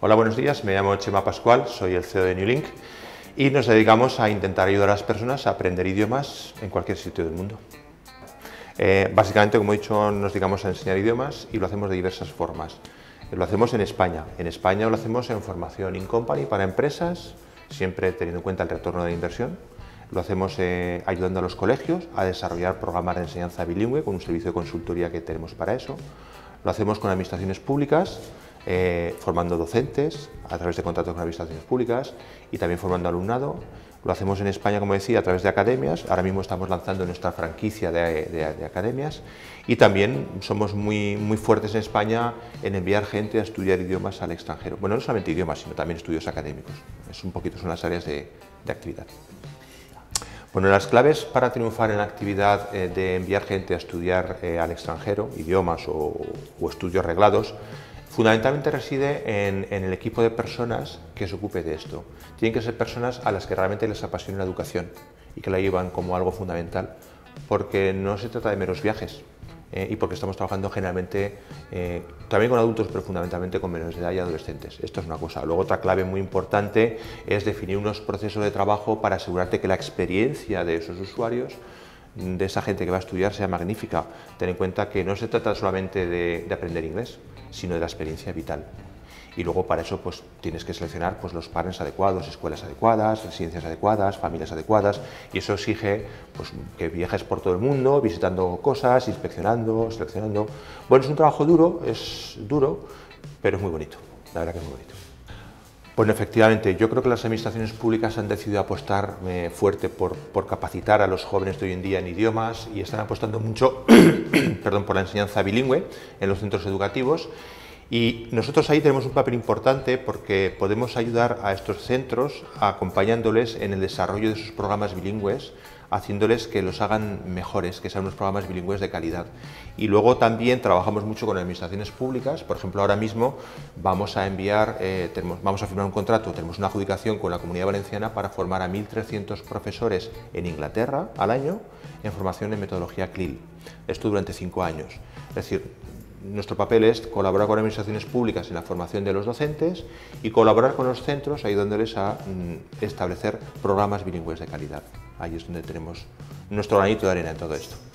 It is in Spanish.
Hola, buenos días, me llamo Chema Pascual, soy el CEO de NewLink y nos dedicamos a intentar ayudar a las personas a aprender idiomas en cualquier sitio del mundo. Básicamente, como he dicho, nos dedicamos a enseñar idiomas y lo hacemos de diversas formas. Lo hacemos en España. En España lo hacemos en formación in company para empresas, siempre teniendo en cuenta el retorno de la inversión. Lo hacemos ayudando a los colegios a desarrollar programas de enseñanza bilingüe con un servicio de consultoría que tenemos para eso. Lo hacemos con administraciones públicas, formando docentes a través de contratos con administraciones públicas y también formando alumnado. Lo hacemos en España, como decía, a través de academias. Ahora mismo estamos lanzando nuestra franquicia de academias y también somos muy fuertes en España en enviar gente a estudiar idiomas al extranjero. Bueno, no solamente idiomas, sino también estudios académicos. Son las áreas de actividad. Bueno, las claves para triunfar en la actividad de enviar gente a estudiar al extranjero, idiomas o estudios reglados, fundamentalmente reside en el equipo de personas que se ocupe de esto. Tienen que ser personas a las que realmente les apasione la educación y que la llevan como algo fundamental, porque no se trata de meros viajes y porque estamos trabajando generalmente también con adultos, pero fundamentalmente con menores de edad y adolescentes. Esto es una cosa. Luego, otra clave muy importante es definir unos procesos de trabajo para asegurarte que la experiencia de esos usuarios, de esa gente que va a estudiar, sea magnífica. Ten en cuenta que no se trata solamente de aprender inglés, sino de la experiencia vital. Y luego para eso pues tienes que seleccionar pues, los partners adecuados, escuelas adecuadas, residencias adecuadas, familias adecuadas, y eso exige pues, que viajes por todo el mundo, visitando cosas, inspeccionando, seleccionando. Bueno, es un trabajo duro, pero es muy bonito, la verdad que es muy bonito. Bueno, efectivamente, yo creo que las administraciones públicas han decidido apostar fuerte por capacitar a los jóvenes de hoy en día en idiomas y están apostando mucho por la enseñanza bilingüe en los centros educativos. Y nosotros ahí tenemos un papel importante porque podemos ayudar a estos centros acompañándoles en el desarrollo de sus programas bilingües, haciéndoles que los hagan mejores, que sean unos programas bilingües de calidad. Y luego también trabajamos mucho con administraciones públicas. Por ejemplo, ahora mismo vamos a firmar un contrato, tenemos una adjudicación con la Comunidad Valenciana para formar a 1.300 profesores en Inglaterra al año en formación en metodología CLIL. Esto durante 5 años. Es decir, nuestro papel es colaborar con administraciones públicas en la formación de los docentes y colaborar con los centros ayudándoles a establecer programas bilingües de calidad. Ahí es donde tenemos nuestro granito de arena en todo esto.